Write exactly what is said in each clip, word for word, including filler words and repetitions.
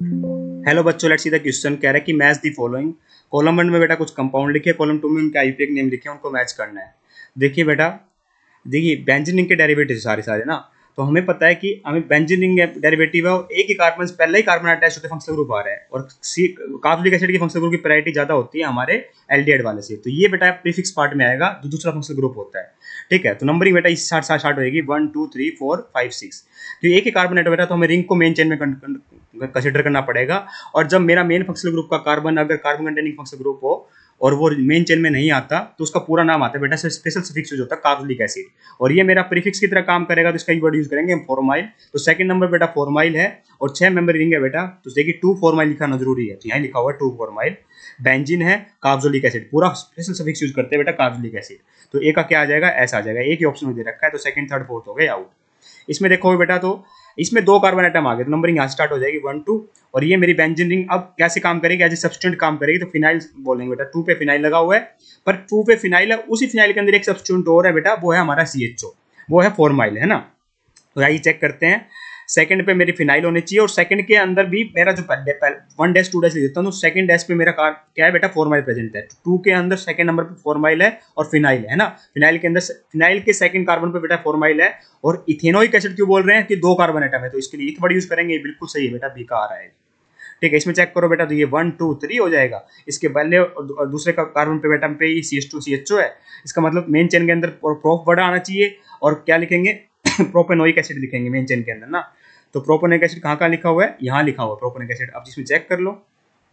Hello बच्चों, let's see the question. कह रहा है कि match the following. Column one में बेटा कुछ कंपाउंड लिखे, कॉलम टू में उनके आईयूपीएक नेम लिखे, उनको मैच करना है। देखिए बेटा, देखिए बेंजीन रिंग के डेरिवेटिव सारे सारे ना, तो हमें पता है कि हमें बेंजीन रिंग डेरिवेटिव है और एक ही कार्बन पहले ही कार्बन अटैच होते फंक्शनल ग्रुप आ रहा है, और सी कार्बोनिक एसिड की फंक्शनल ग्रुप की प्रायोरिटी ज्यादा होती है हमारे एल्डिहाइड वाले से। तो ये बेटा प्रीफिक्स पार्ट में आएगा, जो दूसरा फंक्शनल ग्रुप होता है। ठीक है, तो नंबरिंग बेटा इस साथ साथ स्टार्ट होगी one two three four five six. तो एक ही कार्बन एटम बेटा, तो हमें रिंग को मेन चेन में कंसिडर करना पड़ेगा। और जब मेरा मेन फंक्शनल ग्रुप का कार्बन अगर कार्बन कंटेनिंग फंक्शनल ग्रुप हो और वो मेन चेन में नहीं आता, तो उसका पूरा नाम आता है बेटा स्पेशल सफिक्स यूज होता है कार्बोनिक एसिड, और ये मेरा प्रीफिक्स की तरह काम करेगा। तो इसका वर्ड यूज करेंगे हम फॉर्माइल। तो सेकंड नंबर बेटा फॉर्माइल है और छह मेंबर रिंग है बेटा, तो देखिए टू फॉर्माइल लिखना जरूरी है, तो यहाँ लिखा हुआ है टू फॉर्माइल। बेंजीन है, कार्बोनिक एसिड, पूरा स्पेशल सफिक्स यूज करते हैं बेटा कार्बोनिक एसिड। तो ए का क्या आ जाएगा, ऐसा आ जाएगा। एक ही ऑप्शन में दे रखा है, तो सेकंड थर्ड फोर्थ हो गए आउट। इसमें देखो बेटा, तो इसमें दो कार्बन आइटम आ गए, तो नंबरिंग यहाँ स्टार्ट हो जाएगी वन टू। और ये मेरी बेंजीन रिंग अब कैसे काम करेगी, एज ए सब्सटेंट काम करेगी। तो फिनाइल बोलेंगे बेटा, टू पे फिनाइल लगा हुआ है, पर टू पे फिनाइल है, उसी फिनाइल के अंदर एक सब्सटेंट और है बेटा, वो है हमारा सी एच ओ, वो है फॉर्माइल, है ना। तो आइए चेक करते हैं। सेकंड पे मेरी फिनाइल होनी चाहिए, और सेकंड के अंदर भी मेरा जो वन डैश टू डैश देता हूँ, तो सेकंड डैश पे मेरा कार क्या है बेटा, फॉर्माइल प्रेजेंट है। टू के अंदर सेकंड नंबर पे फॉर्माइल है और फिनाइल है ना। फिनाइल के अंदर फिनाइल के सेकंड कार्बन पे बेटा फॉर्माइल है। और इथेनोइक एसिड क्यों बोल रहे हैं कि दो कार्बन एटम है, तो इसके लिए इथ वर्ड यूज करेंगे, बिल्कुल सही है बेटा, बी का आ रहा है। ठीक है, इसमें चेक करो बेटा, तो ये वन टू थ्री हो जाएगा। इसके पहले और दूसरे का कार्बन पे बेटा पे C H two C H O है, इसका मतलब मेन चेन के अंदर प्रोप वर्ड आना चाहिए। और क्या लिखेंगे प्रोपेनोइक एसिड लिखेंगे मेन चेन के अंदर ना। तो प्रोपेनोइक एसिड कहाँ कहाँ लिखा हुआ है, यहाँ लिखा हुआ है प्रोपेनोइक एसिड। अब जिसमें चेक कर लो,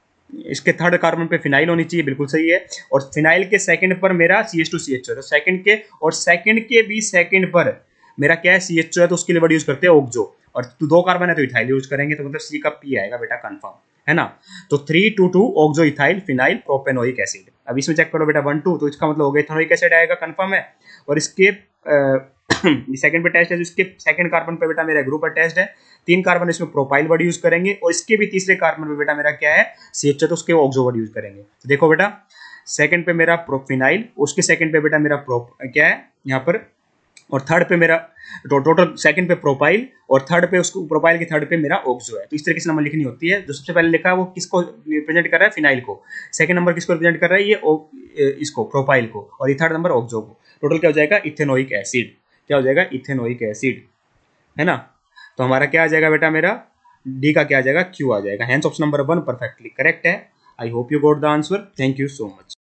इसके थर्ड कार्बन पे फिनाइल होनी चाहिए, बिल्कुल सही है। और फिनाइल के सेकंड पर मेरा C H two C H O है, तो सेकंड के और सेकंड के भी सेकंड पर मेरा क्या है, सी एच ओ है, तो उसके लिए वर्ड यूज करते हैं ऑक्सो। और तो दो कार्बन है तो इथाइल यूज करेंगे, तो मतलब सी का पी आएगा बेटा कंफर्म, है ना। तो three two two oxo ethyl phenyl propanoic acid. अब इसमें चेक करो बेटा वन टू, तो इसका मतलब हो गया इथेनोइक एसिड आएगा, कंफर्म है। और इसके सेकंड पे टेस्ट है, इसके सेकंड कार्बन पे बेटा मेरा ग्रुप अटैच्ड है। तीन कार्बन इसमें प्रोपाइल वर्ड यूज करेंगे, और इसके भी तीसरे कार्बन पे बेटा मेरा क्या है, सी एच ओ, तो उसके ऑक्सो वर्ड यूज करेंगे। तो देखो बेटा, सेकंड पे मेरा प्रोफिनाइल, उसके सेकंड पे बेटा मेरा प्रो क्या है यहाँ पर, और थर्ड पे मेरा टोटल सेकंड पे प्रोपाइल, और थर्ड पे उसको प्रोपाइल के थर्ड पे मेरा ऑक्सो है। तो इस तरीके से नंबर लिखनी होती है। जो सबसे पहले लिखा है वो किसको रिप्रेजेंट कर रहा है, फिनाइल को। सेकंड नंबर किसको रिप्रेजेंट कर रहा है, ये इसको प्रोपाइल को, और ये थर्ड नंबर ऑक्सो को। टोटल क्या हो जाएगा, इथेनोइक एसिड। क्या हो जाएगा, इथेनोइक एसिड, है ना। तो हमारा क्या आ जाएगा बेटा, मेरा डी का क्या आ जाएगा, क्यू आ जाएगा। Hence option number one perfectly correct है। I hope you got the answer. Thank you so much.